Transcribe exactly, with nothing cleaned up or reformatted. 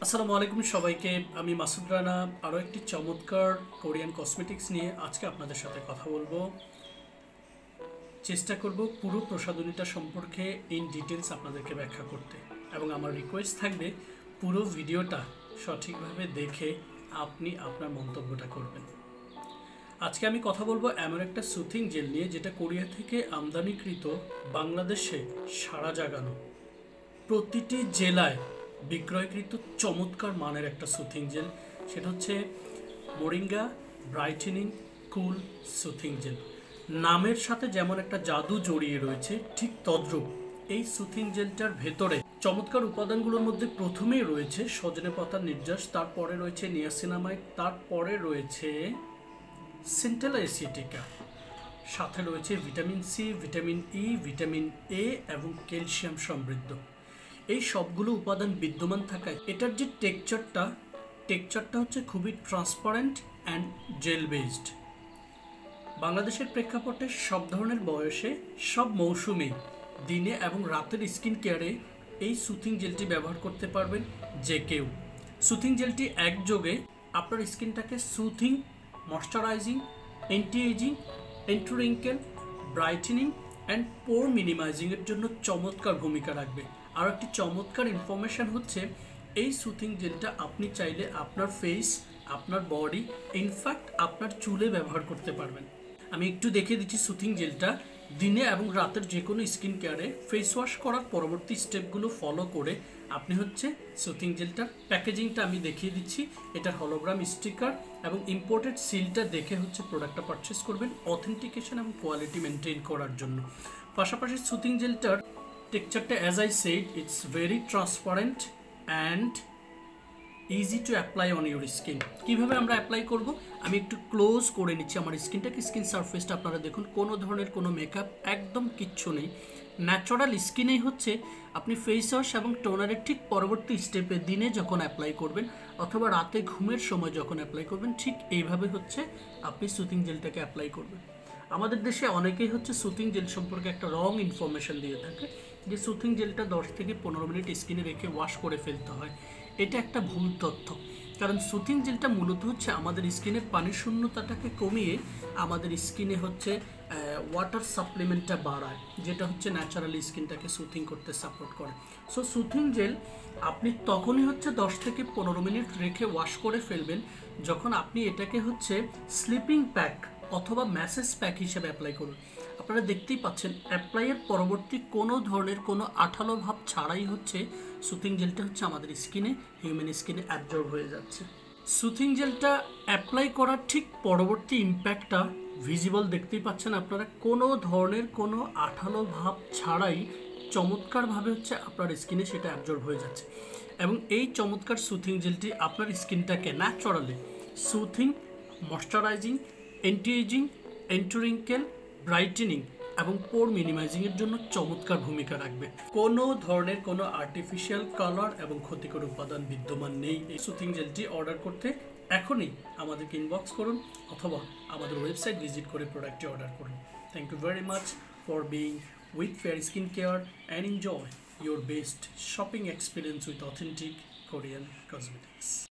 আসসালামু আলাইকুম সবাইকে। আমি মাসুদ রানা আরও একটি চমৎকার কোরিয়ান কসমেটিক্স নিয়ে আজকে আপনাদের সাথে কথা বলবো। চেষ্টা করব পুরো প্রসাধনীটা সম্পর্কে ইন ডিটেলস আপনাদেরকে ব্যাখ্যা করতে, এবং আমার রিকোয়েস্ট থাকবে পুরো ভিডিওটা সঠিকভাবে দেখে আপনি আপনার মন্তব্যটা করবেন। আজকে আমি কথা বলবো এমন একটা সুথিং জেল নিয়ে যেটা কোরিয়া থেকে আমদানিকৃত, বাংলাদেশে সাড়া জাগানো, প্রতিটি জেলায় বিক্রয়কৃত চমৎকার মানের একটা সুথিং জেল। সেটা হচ্ছে moringa brightening cool soothing gel. নামের সাথে যেমন একটা জাদু জড়িয়ে রয়েছে, ঠিক তদ্রূপ এই সুথিং জেলটার ভেতরে চমৎকার উপাদানগুলোর মধ্যে প্রথমেই রয়েছে সজনে পাতার নির্যাস, তারপরে রয়েছে নিয়াসিনামাইড, তারপরে রয়েছে সিন্টেলা এসিটিকা, সাথে রয়েছে vitamin C, vitamin E, vitamin A এবং ক্যালসিয়াম সমৃদ্ধ। এই সবগুলো উপাদান বিদ্যমান থাকায় এটার যে টেক্সচারটা টেক্সচারটা হচ্ছে খুবই ট্রান্সপারেন্ট অ্যান্ড জেল বেসড। বাংলাদেশের প্রেক্ষাপটে সব ধরনের বয়সে, সব মৌসুমে, দিনে এবং রাতের স্কিন কেয়ারে এই সুথিং জেলটি ব্যবহার করতে পারবেন যে কেউ। সুথিং জেলটি একযোগে আপনার স্কিনটাকে soothing, moisturising, anti ageing, anti wrinkle, brightening and pore মিনিমাইজিংয়ের জন্য চমৎকার ভূমিকা রাখবে। আর একটি চমৎকার ইনফরমেশান হচ্ছে এই সুথিং জেলটা আপনি চাইলে আপনার ফেস, আপনার বডি, ইনফ্যাক্ট আপনার চুলে ব্যবহার করতে পারবেন। আমি একটু দেখিয়ে দিচ্ছি সুথিং জেলটা দিনে এবং রাতের যে কোনো স্কিন কেয়ারে ফেস ওয়াশ করার পরবর্তী স্টেপগুলো ফলো করে আপনি হচ্ছে সুথিং জেলটার প্যাকেজিংটা আমি দেখিয়ে দিচ্ছি। এটার হলোগ্রাম স্টিকার এবং ইম্পোর্টেড সিলটা দেখে হচ্ছে প্রোডাক্টটা পারচেস করবেন অথেন্টিকেশন এবং কোয়ালিটি মেনটেন করার জন্য। পাশাপাশি সুথিং জেলটার টেক্সচারটা, as I said, it's very transparent and easy to apply on your skin. কীভাবে আমরা অ্যাপ্লাই করব আমি একটু ক্লোজ করে নিচ্ছি আমার স্কিনটাকে। স্কিন সারফেসটা আপনারা দেখুন, কোনো ধরনের কোনো মেকআপ, একদম কিচ্ছু নেই, ন্যাচারাল স্কিনেই হচ্ছে আপনি ফেস ওয়াশ এবং টোনারের ঠিক পরবর্তী স্টেপে দিনে যখন অ্যাপ্লাই করবেন অথবা রাতে ঘুমের সময় যখন অ্যাপ্লাই করবেন, ঠিক এইভাবে হচ্ছে আপনি সুথিং জেলটাকে অ্যাপ্লাই করবেন। আমাদের দেশে অনেকেই হচ্ছে সুথিং জেল সম্পর্কে একটা রং ইনফরমেশান দিয়ে থাকে যে সুথিং জেলটা দশ থেকে পনেরো মিনিট স্কিনে রেখে ওয়াশ করে ফেলতে হয়। এটা একটা ভুল তথ্য, কারণ সুথিং জেলটা মূলত হচ্ছে আমাদের স্কিনের পানির শূন্যতাটাকে কমিয়ে আমাদের স্কিনে হচ্ছে ওয়াটার সাপ্লিমেন্টটা বাড়ায়, যেটা হচ্ছে ন্যাচারালি স্কিনটাকে সুথিং করতে সাপোর্ট করে। সো সুথিং জেল আপনি তখনই হচ্ছে দশ থেকে পনেরো মিনিট রেখে ওয়াশ করে ফেলবেন যখন আপনি এটাকে হচ্ছে স্লিপিং প্যাক অথবা ম্যাসেজ প্যাক হিসেবে অ্যাপ্লাই করুন। আপনারা দেখতেই পাচ্ছেন অ্যাপ্লাইয়ের পরবর্তী কোনো ধরনের কোনো আঠালো ভাব ছাড়াই হচ্ছে সুথিং জেলটা হচ্ছে আমাদের স্কিনে, হিউম্যান স্কিনে অ্যাবজর্ব হয়ে যাচ্ছে। সুথিং জেলটা অ্যাপ্লাই করার ঠিক পরবর্তী ইম্প্যাক্টটা ভিজিবল দেখতেই পাচ্ছেন আপনারা, কোনো ধরনের কোনো আঠালো ভাব ছাড়াই চমৎকারভাবে হচ্ছে আপনার স্কিনে সেটা অ্যাবজর্ব হয়ে যাচ্ছে। এবং এই চমৎকার সুথিং জেলটি আপনার স্কিনটাকে naturally soothing, moisturising, anti ageing, anti wrinkle, brightening এবং পোর মিনিমাইজিংয়ের জন্য চমৎকার ভূমিকা রাখবে। কোনো ধরনের কোনো আর্টিফিশিয়াল কালার এবং ক্ষতিকর উপাদান বিদ্যমান নেই। এই সুথিং জেলটি অর্ডার করতে এখনই আমাদেরকে ইনবক্স করুন অথবা আমাদের ওয়েবসাইট ভিজিট করে প্রোডাক্টটি অর্ডার করুন। Thank you very much for being with fair skin care and enjoy your best shopping experience with authentic Korean cosmetics.